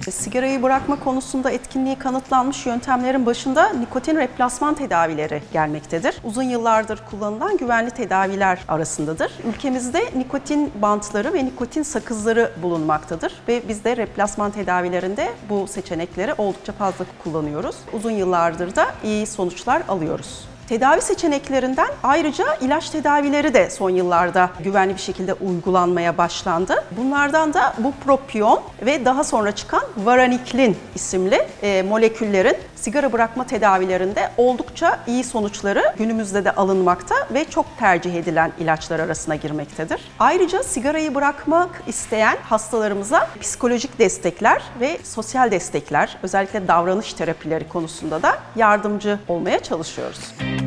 Sigarayı bırakma konusunda etkinliği kanıtlanmış yöntemlerin başında nikotin replasman tedavileri gelmektedir. Uzun yıllardır kullanılan güvenli tedaviler arasındadır. Ülkemizde nikotin bantları ve nikotin sakızları bulunmaktadır ve biz de replasman tedavilerinde bu seçenekleri oldukça fazla kullanıyoruz. Uzun yıllardır da iyi sonuçlar alıyoruz. Tedavi seçeneklerinden ayrıca ilaç tedavileri de son yıllarda güvenli bir şekilde uygulanmaya başlandı. Bunlardan da bupropion ve daha sonra çıkan varaniklin isimli moleküllerin sigara bırakma tedavilerinde oldukça iyi sonuçları günümüzde de alınmakta ve çok tercih edilen ilaçlar arasına girmektedir. Ayrıca sigarayı bırakmak isteyen hastalarımıza psikolojik destekler ve sosyal destekler, özellikle davranış terapileri konusunda da yardımcı olmaya çalışıyoruz.